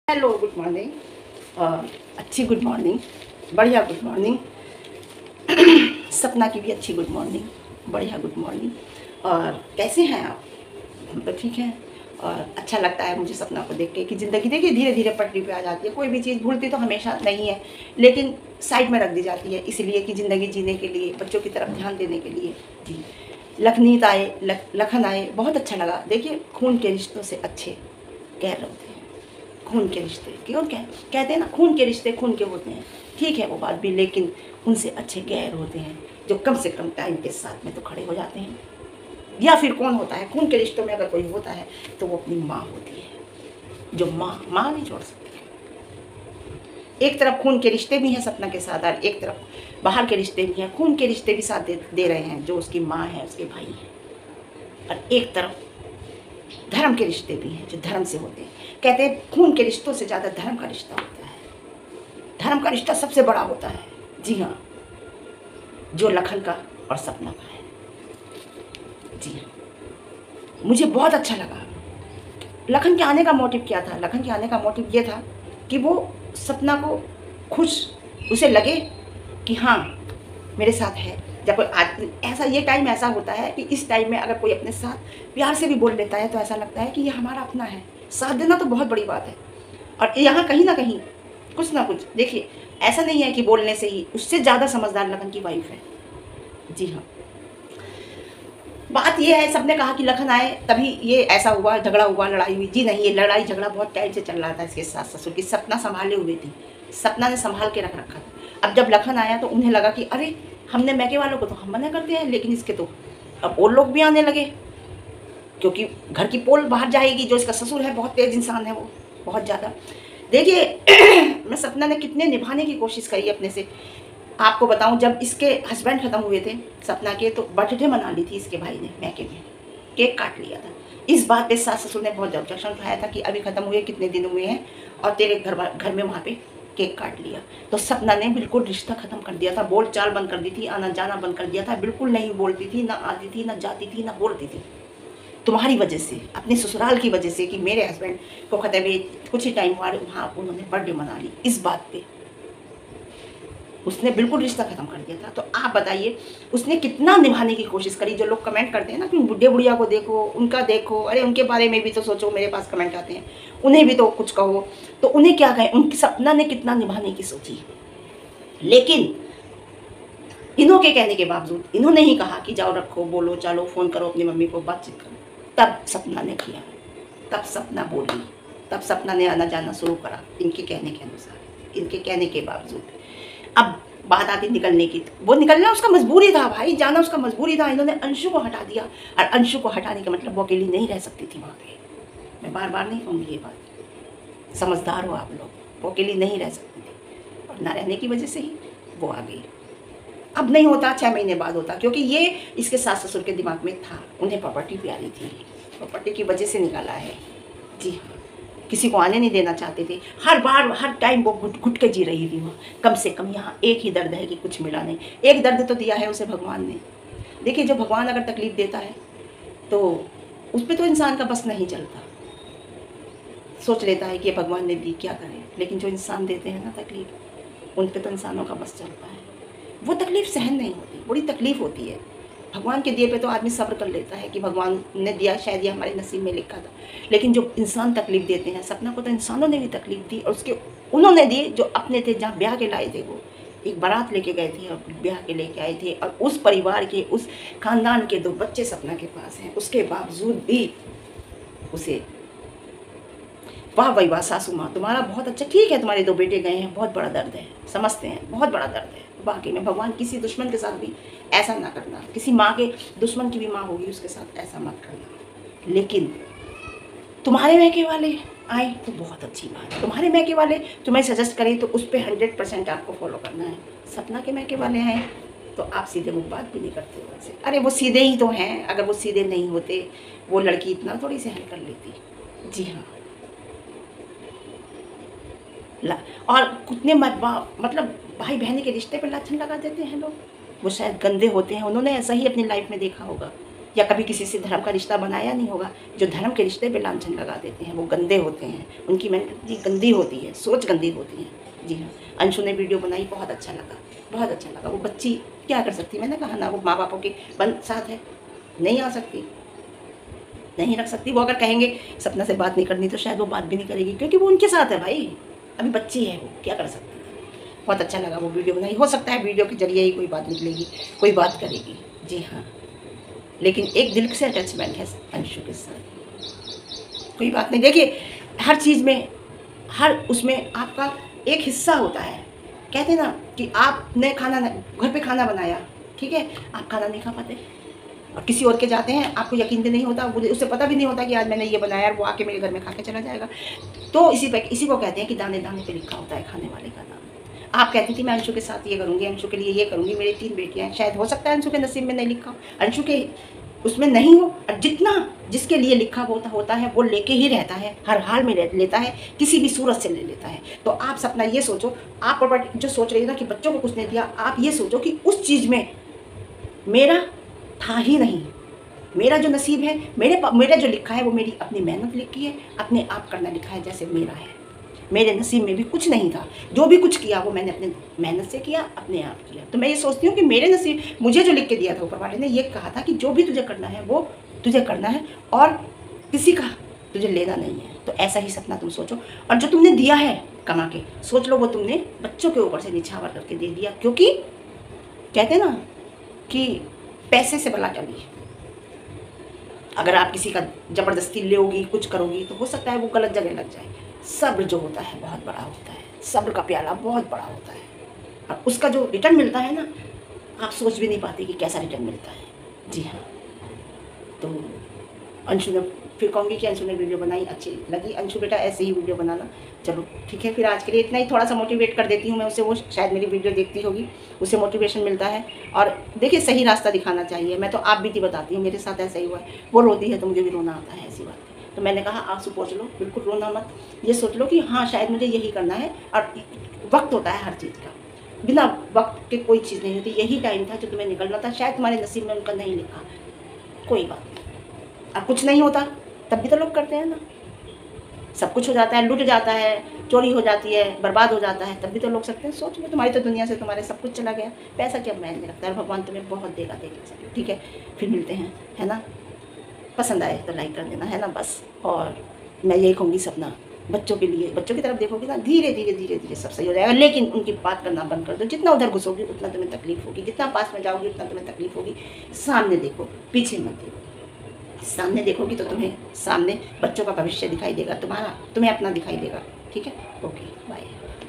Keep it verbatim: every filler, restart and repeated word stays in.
Hello, good morning. अच्छी good morning, बढ़िया good morning. Sapna की भी अच्छी गुड मॉर्निंग, बढ़िया गुड मॉर्निंग। और कैसे हैं आप? हम तो ठीक हैं। और अच्छा लगता है मुझे सपना को देख के कि ज़िंदगी देखिए धीरे धीरे पटरी पे आ जाती है। कोई भी चीज़ भूलती तो हमेशा नहीं है, लेकिन साइड में रख दी जाती है, इसलिए कि ज़िंदगी जीने के लिए, बच्चों की तरफ ध्यान देने के लिए। जी, लखनीत आए, लख, लखन आए, बहुत अच्छा लगा। देखिए, खून के रिश्तों से अच्छे गैर होते हैं। खून के रिश्ते क्यों कह कहते हैं ना, खून के रिश्ते खून के होते हैं, ठीक है वो बात भी, लेकिन उनसे अच्छे गैर होते हैं जो कम से कम टाइम के साथ में तो खड़े हो जाते हैं। या फिर कौन होता है खून के रिश्तों में? अगर कोई होता है तो वो अपनी माँ होती है, जो माँ माँ नहीं छोड़ सकती। एक तरफ खून के रिश्ते भी हैं सपना के साथ, और एक तरफ बाहर के रिश्ते भी हैं, खून के रिश्ते भी साथ दे, दे रहे हैं, जो उसकी माँ है, उसके भाई हैं। और एक तरफ धर्म के रिश्ते भी हैं, जो धर्म से होते हैं। कहते हैं खून के रिश्तों से ज़्यादा धर्म का रिश्ता होता है, धर्म का रिश्ता सबसे बड़ा होता है। जी हाँ, जो लखन का और सपना का है। जी हाँ, मुझे बहुत अच्छा लगा। लखन के आने का मोटिव क्या था? लखन के आने का मोटिव ये था कि वो सपना को खुश, उसे लगे कि हाँ मेरे साथ है। जब कोई आज ऐसा, ये टाइम ऐसा होता है कि इस टाइम में अगर कोई अपने साथ प्यार से भी बोल लेता है तो ऐसा लगता है कि ये हमारा अपना है। साथ देना तो बहुत बड़ी बात है। और यहाँ कहीं ना कहीं कुछ ना कुछ, देखिए ऐसा नहीं है कि बोलने से ही, उससे ज़्यादा समझदार लखन की वाइफ है। जी हाँ, बात ये है, सबने कहा कि लखन आए तभी ये ऐसा हुआ, झगड़ा हुआ, लड़ाई हुई। जी नहीं, ये लड़ाई झगड़ा बहुत टाइम से चल रहा था इसके सास ससुर की। सपना संभाले हुए थी, सपना ने संभाल के रख रखा था। अब जब लखन आया तो उन्हें लगा कि अरे हमने मैके वालों को तो हम मना करते हैं, लेकिन इसके तो अब और लोग भी आने लगे, क्योंकि घर की पोल बाहर जाएगी। जो इसका ससुर है बहुत तेज इंसान है, वो बहुत ज़्यादा। देखिए मैं सपना ने कितने निभाने की कोशिश करी अपने से। आपको बताऊं, जब इसके हस्बैंड ख़त्म हुए थे सपना के, तो बर्थडे मना ली थी इसके भाई ने, मैके में केक काट लिया था। इस बात पे सास ससुर ने बहुत ऑब्जेक्शन उठाया था कि अभी ख़त्म हुए कितने दिन हुए हैं और तेरे घर घर में वहाँ पे केक काट लिया। तो सपना ने बिल्कुल रिश्ता ख़त्म कर दिया था, बोल चाल बंद कर दी थी, आना जाना बंद कर दिया था, बिल्कुल नहीं बोलती थी, ना आती थी, ना जाती थी, ना बोलती थी। तुम्हारी वजह से, अपने ससुराल की वजह से, कि मेरे हस्बैंड को खत्म हुए कुछ ही टाइम हुआ, वहाँ उन्होंने बर्थडे मना ली, इस बात पे उसने बिल्कुल रिश्ता खत्म कर दिया था। तो आप बताइए उसने कितना निभाने की कोशिश करी। जो लोग कमेंट करते हैं ना कि बुढ़े बुढ़िया को देखो, उनका देखो, अरे उनके बारे में भी तो सोचो, मेरे पास कमेंट आते हैं, उन्हें भी तो कुछ कहो। तो उन्हें क्या कहें, उनकी सपना ने कितना निभाने की सोची, लेकिन इन्हों के कहने के बावजूद इन्होंने ही कहा कि जाओ रखो, बोलो, चलो फ़ोन करो अपनी मम्मी को, बातचीत करो। तब सपना ने किया, तब सपना बोली, तब सपना ने आना जाना शुरू करा, इनके कहने के अनुसार, इनके कहने के बावजूद। अब बात आती निकलने की, वो निकलना उसका मजबूरी था भाई, जाना उसका मजबूरी था। इन्होंने अंशु को हटा दिया, और अंशु को हटाने का मतलब वो अकेली नहीं रह सकती थी वहाँ पे। मैं बार बार नहीं कहूँगी ये बात, समझदार हो आप लोग, वो अकेली नहीं रह सकती थी, और ना रहने की वजह से ही वो आ गई। अब नहीं होता, छः महीने बाद होता, क्योंकि ये इसके सास ससुर के दिमाग में था, उन्हें प्रॉपर्टी प्यारी थी, प्रॉपर्टी की वजह से निकाला है। जी हाँ, किसी को आने नहीं देना चाहते थे, हर बार हर टाइम वो घुट घुट के जी रही थी वहाँ। कम से कम यहाँ एक ही दर्द है कि कुछ मिला नहीं। एक दर्द तो दिया है उसे भगवान ने। देखिए, जो भगवान अगर तकलीफ़ देता है तो उस पर तो इंसान का बस नहीं चलता, सोच लेता है कि ये भगवान ने दी, क्या करें। लेकिन जो इंसान देते हैं ना तकलीफ़, उन पर तो इंसानों का बस चलता है। वो तकलीफ़ सहन नहीं होती, बड़ी तकलीफ़ होती है। भगवान के दिए पे तो आदमी सब्र कर लेता है कि भगवान ने दिया, शायद ये हमारे नसीब में लिखा था। लेकिन जो इंसान तकलीफ़ देते हैं, सपना को तो इंसानों ने भी तकलीफ़ दी, और उसके उन्होंने दी जो अपने थे, जहाँ ब्याह के लाए थे। वो एक बारात लेके गए थे और ब्याह के लेके आए थे, और उस परिवार के, उस खानदान के दो बच्चे सपना के पास हैं, उसके बावजूद भी उसे, वाह भाई वाह सासू माँ तुम्हारा बहुत अच्छा, ठीक है तुम्हारे दो बेटे गए हैं, बहुत बड़ा दर्द है, समझते हैं, बहुत बड़ा दर्द है। बाकी में भगवान किसी दुश्मन के साथ भी ऐसा ना करना, किसी माँ के दुश्मन की भी माँ होगी, उसके साथ ऐसा मत करना। लेकिन तुम्हारे मैके वाले आए तो बहुत अच्छी बात है, तुम्हारे मैके वाले तुम्हें सजेस्ट करें तो उस पर हंड्रेड परसेंट आपको फॉलो करना है। सपना के मैके वाले आए तो आप सीधे मुँह बात भी नहीं करते वैसे, अरे वो सीधे ही तो हैं, अगर वो सीधे नहीं होते वो लड़की इतना थोड़ी सहन कर लेती। जी हाँ, और कितने मतलब भाई बहनी के रिश्ते पे लाछन लगा देते हैं लोग। वो शायद गंदे होते हैं, उन्होंने ऐसा ही अपनी लाइफ में देखा होगा। या कभी किसी से धर्म का रिश्ता बनाया नहीं होगा। जो धर्म के रिश्ते पे लांछन लगा देते हैं वो गंदे होते हैं, उनकी मेंटालिटी गंदी होती है, सोच गंदी होती है। जी हाँ, अंशु ने वीडियो बनाई, बहुत अच्छा लगा, बहुत अच्छा लगा। वो बच्ची क्या कर सकती, मैंने कहा ना, वो माँ बापों के बंद साथ है, नहीं आ सकती, नहीं रख सकती। वो अगर कहेंगे सपना से बात नहीं करनी तो शायद वो बात भी नहीं करेगी, क्योंकि वो उनके साथ है भाई, अभी बच्ची है, वो क्या कर सकती है। बहुत अच्छा लगा वो वीडियो बनाई। हो सकता है वीडियो के जरिए ही कोई बात निकलेगी, कोई बात करेगी। जी हाँ, लेकिन एक दिल से अटैचमेंट है अंशु के साथ, कोई बात नहीं। देखिए हर चीज़ में, हर उसमें आपका एक हिस्सा होता है। कहते हैं ना कि आपने खाना घर पे खाना बनाया, ठीक है, आप खाना नहीं खा पाते और किसी और के जाते हैं, आपको यकीन भी नहीं होता, उसे पता भी नहीं होता कि आज मैंने ये बनाया और वो आके मेरे घर में खा के चला जाएगा। तो इसी पे इसी को कहते हैं कि दाने दाने पे लिखा होता है खाने वाले का नाम। आप कहती थी मैं अंशु के साथ ये करूँगी, अंशु के लिए ये करूँगी, मेरी तीन बेटियाँ हैं, शायद हो सकता है अंशु के नसीब में नहीं लिखा हो, अंशु के उसमें नहीं हो, और जितना जिसके लिए लिखा होता होता है वो लेके ही रहता है, हर हाल में लेता है, किसी भी सूरत से ले लेता है। तो आप सपना ये सोचो, आप जो सोच रही है ना कि बच्चों को कुछ नहीं दिया, आप ये सोचो कि उस चीज़ में मेरा था ही नहीं, मेरा जो नसीब है, मेरे मेरा जो लिखा है वो मेरी अपनी मेहनत लिखी है, अपने आप करना लिखा है जैसे मेरा है। मेरे नसीब में भी कुछ नहीं था, जो भी कुछ किया वो मैंने अपने मेहनत से किया, अपने आप किया। तो मैं ये सोचती हूँ कि मेरे नसीब, मुझे जो लिख के दिया था ऊपर वाले ने, ये कहा था कि जो भी तुझे करना है वो तुझे करना है और किसी का तुझे लेना नहीं है। तो ऐसा ही सपना तुम सोचो, और जो तुमने दिया है कमा के, सोच लो वो तुमने बच्चों के ऊपर से निछावर करके दे दिया, क्योंकि कहते हैं ना कि पैसे से भला टली। अगर आप किसी का ज़बरदस्ती लोगी, कुछ करोगी, तो हो सकता है वो गलत जगह लग जाए। सब्र जो होता है बहुत बड़ा होता है, सब्र का प्याला बहुत बड़ा होता है, और उसका जो रिटर्न मिलता है ना, आप सोच भी नहीं पाते कि कैसा रिटर्न मिलता है। जी हाँ, तो अंशु ने, फिर कहूँगी कि अंशु ने वीडियो बनाई, अच्छी लगी। अंशु बेटा ऐसे ही वीडियो बनाना। चलो ठीक है, फिर आज के लिए इतना ही, थोड़ा सा मोटिवेट कर देती हूँ मैं उसे, वो शायद मेरी वीडियो देखती होगी, उसे मोटिवेशन मिलता है। और देखिए सही रास्ता दिखाना चाहिए। मैं तो आप बीती बताती हूँ, मेरे साथ ऐसा ही हुआ है, वो रोती है तो मुझे भी रोना आता है, ऐसी बात है। तो मैंने कहा आंसू पोंछ लो, बिल्कुल रोना मत, ये सोच लो कि हाँ शायद मुझे यही करना है। और वक्त होता है हर चीज़ का, बिना वक्त के कोई चीज़ नहीं होती। यही टाइम था जो तुम्हें निकलना था, शायद तुम्हारे नसीब में उनका नहीं लिखा, कोई बात नहीं। और कुछ नहीं होता तब भी तो लोग करते हैं ना, सब कुछ हो जाता है, लूट जाता है, चोरी हो जाती है, बर्बाद हो जाता है, तब भी तो लोग सकते हैं। सोच लो तुम्हारी तो दुनिया से तुम्हारे सब कुछ चला गया, पैसा क्या मैंने रखता है, भगवान तुम्हें बहुत देगा देगा। ठीक है, फिर मिलते हैं, है ना। पसंद आए तो लाइक कर देना, है ना, बस। और मैं यही कहूँगी, सपना बच्चों के लिए, बच्चों की तरफ देखोगे ना, धीरे धीरे धीरे धीरे सब सही हो जाएगा। लेकिन उनकी बात करना बंद कर दो। जितना उधर घुसोगी उतना तुम्हें तकलीफ होगी, जितना पास में जाओगी उतना तुम्हें तकलीफ होगी। सामने देखो, पीछे मत देखो। सामने देखोगी तो तुम्हें सामने बच्चों का भविष्य दिखाई देगा, तुम्हारा, तुम्हें अपना दिखाई देगा। ठीक है, ओके, बाय।